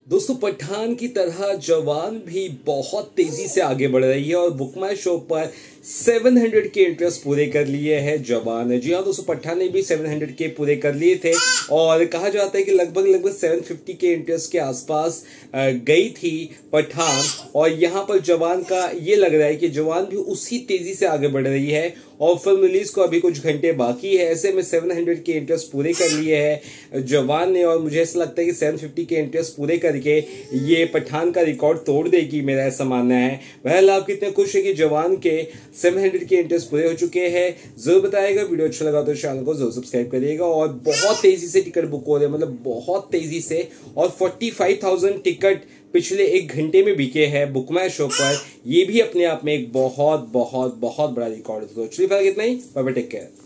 दोस्तों पठान की तरह जवान भी बहुत तेजी से आगे बढ़ रही है और बुक माई शो पर 700 के इंटरेस्ट पूरे कर लिए हैं जवान। जी हाँ दोस्तों, पठान ने भी 700 के पूरे कर लिए थे और कहा जाता है कि लगभग 750 के इंटरेस्ट के आसपास गई थी पठान। और यहाँ पर जवान का ये लग रहा है कि जवान भी उसी तेजी से आगे बढ़ रही है और फिल्म रिलीज को अभी कुछ घंटे बाकी है। ऐसे में 700 के इंटरेस्ट पूरे कर लिए हैं जवान ने और मुझे ऐसा लगता है कि 750 के इंटरेस्ट पूरे करके ये पठान का रिकॉर्ड तोड़ देगी, मेरा ऐसा मानना है। वह आप कितने खुश है कि जवान के 700 के इंटरेस्ट पूरे हो चुके हैं, जरूर बताइएगा। वीडियो अच्छा लगा तो चैनल को जरूर सब्सक्राइब करिएगा। और बहुत तेजी से टिकट बुक हो रहे हैं, मतलब बहुत तेजी से, और 45,000 टिकट पिछले एक घंटे में बिके हैं बुक माई शो पर। ये भी अपने आप में एक बहुत बहुत बहुत बड़ा रिकॉर्ड है। तो चलिए फिर इतना ही, बाय बाय, टेक केयर।